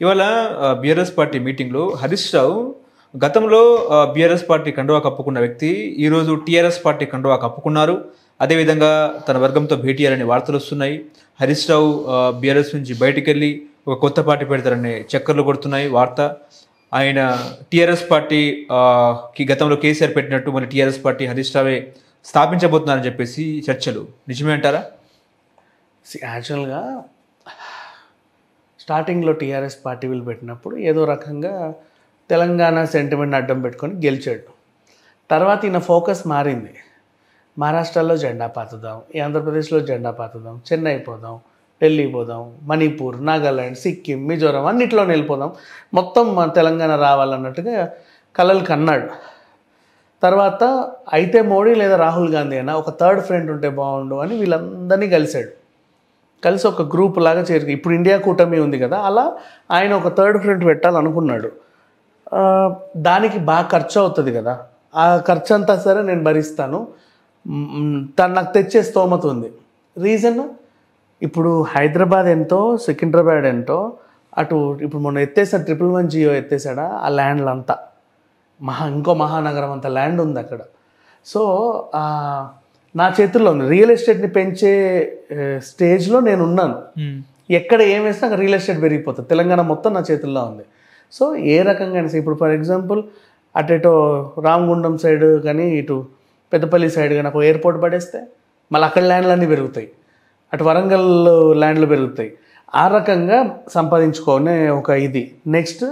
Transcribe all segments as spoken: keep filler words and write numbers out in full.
ఇవాళ BRS party మీటింగ్లో హరీష్ రావు గతంలో బీఆర్ఎస్ పార్టీ కండువా కప్పుకున్న వ్యక్తి ఈరోజు టీఆర్ఎస్ పార్టీ కండువా కప్పుకున్నారు. అదేవిధంగా తన వర్గంతో భేటీ అయ్యారనే వార్తలు వస్తున్నాయి. హరీష్ రావు బీఆర్ఎస్ నుంచి బయటికి వెళ్ళి ఒక కొత్త పార్టీ పెడతారనే చక్కర్లు కొడుతున్నాయి వార్త. ఆయన టీఆర్ఎస్ పార్టీకి గతంలో కేసీఆర్ పెట్టినట్టు మరి టీఆర్ఎస్ పార్టీ హరీష్ రావే స్థాపించబోతున్నారని చెప్పేసి చర్చలు నిజమే అంటారా? యాక్చువల్గా స్టార్టింగ్లో టీఆర్ఎస్ పార్టీ వీళ్ళు పెట్టినప్పుడు ఏదో రకంగా తెలంగాణ సెంటిమెంట్ అడ్డం పెట్టుకొని గెలిచాడు. తర్వాత ఈయన ఫోకస్ మారింది. మహారాష్ట్రలో జెండా పాతుదాం, ఈ ఆంధ్రప్రదేశ్లో జెండా పాతుదాం, చెన్నై పోదాం, ఢిల్లీ పోదాం, మణిపూర్, నాగాల్యాండ్, సిక్కిం, మిజోరాం అన్నిట్లోనే వెళ్ళిపోదాం, మొత్తం మన తెలంగాణ రావాలన్నట్టుగా కలలు కన్నాడు. తర్వాత అయితే మోడీ లేదా రాహుల్ గాంధీ అయినా ఒక థర్డ్ ఫ్రంట్ ఉంటే బాగుండు అని వీళ్ళందరినీ కలిశాడు. కలిసి ఒక గ్రూప్ లాగా చేరు. ఇప్పుడు ఇండియా కూటమి ఉంది కదా, అలా ఆయన ఒక థర్డ్ ఫ్రంట్ పెట్టాలనుకున్నాడు. దానికి బాగా ఖర్చు అవుతుంది కదా, ఆ ఖర్చు అంతా సరే నేను భరిస్తాను, తను నాకు తెచ్చే స్తోమత ఉంది. రీజన్ ఇప్పుడు హైదరాబాద్ ఎంతో, సికింద్రాబాద్ ఎంతో, అటు ఇప్పుడు మొన్న ఎత్తేసా ట్రిపుల్ వన్ జియో ఎత్తేసాడా, ఆ ల్యాండ్లు అంతా మహా ఇంకో మహానగరం అంత ల్యాండ్ ఉంది అక్కడ. సో నా చేతుల్లో ఉంది. రియల్ ఎస్టేట్ని పెంచే స్టేజ్లో నేను ఉన్నాను. ఎక్కడ ఏం వేసినా అక్కడ రియల్ ఎస్టేట్ పెరిగిపోతుంది. తెలంగాణ మొత్తం నా చేతుల్లో ఉంది. సో ఏ రకంగా అయినా ఇప్పుడు ఫర్ ఎగ్జాంపుల్ అటు రామగుండం సైడ్ కానీ ఇటు పెద్దపల్లి సైడ్ కానీ ఒక ఎయిర్పోర్ట్ పడేస్తే మళ్ళీ అక్కడ ల్యాండ్లు అన్నీ పెరుగుతాయి, అటు వరంగల్ ల్యాండ్లు పెరుగుతాయి. ఆ రకంగా సంపాదించుకోనే ఒక ఇది. నెక్స్ట్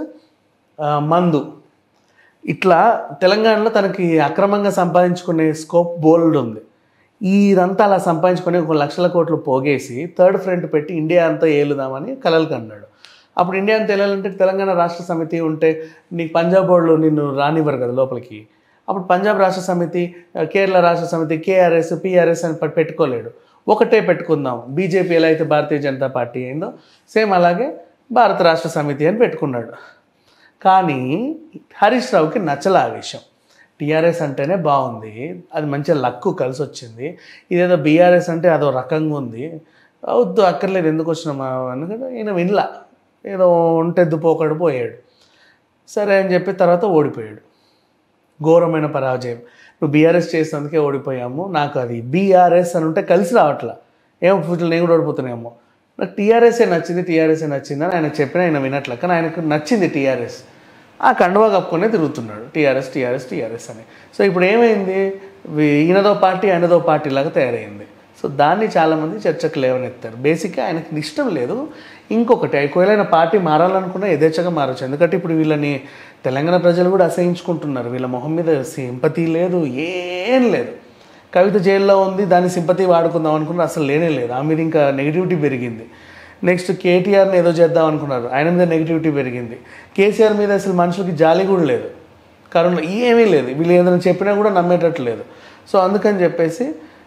మందు, ఇట్లా తెలంగాణలో తనకి అక్రమంగా సంపాదించుకునే స్కోప్ బోల్డ్ ఉంది. ఇదంతా అలా సంపాదించుకొని ఒక లక్షల కోట్లు పోగేసి థర్డ్ ఫ్రంట్ పెట్టి ఇండియా అంతా ఏలుదామని కలలు కన్నాడు. అప్పుడు ఇండియా అంతా ఏలాలంటే తెలంగాణ రాష్ట్ర సమితి ఉంటే నీకు పంజాబ్ బోర్డులో నిన్ను రానివ్వరు కదా లోపలికి. అప్పుడు పంజాబ్ రాష్ట్ర సమితి, కేరళ రాష్ట్ర సమితి, కేఆర్ఎస్, పిఆర్ఎస్ అని పెట్టుకోలేడు. ఒకటే పెట్టుకుందాం, బీజేపీ ఎలా అయితే భారతీయ జనతా పార్టీ అయిందో సేమ్ అలాగే భారత రాష్ట్ర సమితి అని పెట్టుకున్నాడు. కానీ హరీష్ రావుకి నచ్చల ఆ విషయం. టీఆర్ఎస్ అంటేనే బాగుంది, అది మంచిగా లక్కు కలిసి వచ్చింది, ఇదేదో బీఆర్ఎస్ అంటే అదో రకంగా ఉంది, వద్దు అక్కర్లేదు ఎందుకు వచ్చినామా అనుకుంటే ఈయన వినలా, ఏదో ఉంటెద్దు పోకడు పోయాడు. సరే అని చెప్పి తర్వాత ఓడిపోయాడు. ఘోరమైన పరాజయం. నువ్వు బీఆర్ఎస్ చేసినందుకే ఓడిపోయాము, నాకు అది బీఆర్ఎస్ అని ఉంటే కలిసి రావట్లా, ఏమో ఫ్యూచర్లో నేను కూడా ఓడిపోతున్నాయేమో, నాకు టీఆర్ఎస్ఏ నచ్చింది టీఆర్ఎస్ఏ నచ్చింది అని ఆయన చెప్పినా ఆయన వినట్లే. కానీ ఆయనకు నచ్చింది టీఆర్ఎస్. ఆ కండువా కప్పుకునే తిరుగుతున్నాడు టీఆర్ఎస్ టీఆర్ఎస్ టీఆర్ఎస్ అని. సో ఇప్పుడు ఏమైంది, ఈయనదో పార్టీ ఆయనదో పార్టీ లాగా తయారైంది. సో దాన్ని చాలామంది చర్చకు లేవనెత్తారు. బేసిక్గా ఆయనకి ఇష్టం లేదు. ఇంకొకటి, ఒకవేళ ఆయన పార్టీ మారాలనుకున్నా యథేచ్ఛగా మారచ్చు. ఎందుకంటే ఇప్పుడు వీళ్ళని తెలంగాణ ప్రజలు కూడా అసహించుకుంటున్నారు. వీళ్ళ మొహం మీద సింపతి లేదు, ఏం లేదు. కవిత జైల్లో ఉంది, దాని సింపతి వాడుకుందాం అనుకున్నారు, అసలు లేనే లేదు. ఆ మీద ఇంకా నెగిటివిటీ పెరిగింది. నెక్స్ట్ కేటీఆర్ని ఏదో చేద్దాం అనుకున్నారు, ఆయన మీద నెగిటివిటీ పెరిగింది. కేసీఆర్ మీద అసలు మనుషులకి జాలి కూడా లేదు, కరోనా ఏమీ లేదు, వీళ్ళు ఏదైనా చెప్పినా కూడా నమ్మేటట్టు లేదు. సో అందుకని చెప్పేసి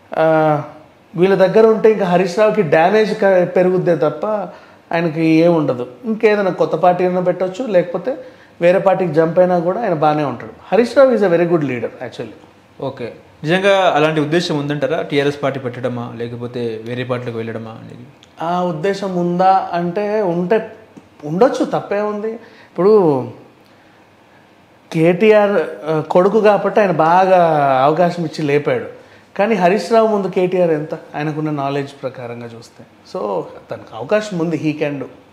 వీళ్ళ దగ్గర ఉంటే ఇంకా హరీష్ రావుకి డ్యామేజ్ పెరుగుద్దే తప్ప ఆయనకి ఏముండదు. ఇంకేదైనా కొత్త పార్టీ అయినా పెట్టవచ్చు, లేకపోతే వేరే పార్టీకి జంప్ అయినా కూడా ఆయన బాగానే ఉంటాడు. Harish Rao is a very good leader actually. Okay, నిజంగా అలాంటి ఉద్దేశం ఉందంటారా? టీఆర్ఎస్ పార్టీ పెట్టడమా లేకపోతే వేరే పార్టీలకు వెళ్ళడమా అనేది ఆ ఉద్దేశం ఉందా అంటే ఉంటే ఉండొచ్చు, తప్పే ఉంది. ఇప్పుడు కేటీఆర్ కొడుకు కాబట్టి ఆయన బాగా అవకాశం ఇచ్చి లేపాడు. కానీ హరీష్ రావు ముందు కేటీఆర్ ఎంత, ఆయనకున్న నాలెడ్జ్ ప్రకారంగా చూస్తే. సో తనకు అవకాశం ఉంది, హీ క్యాన్ డూ.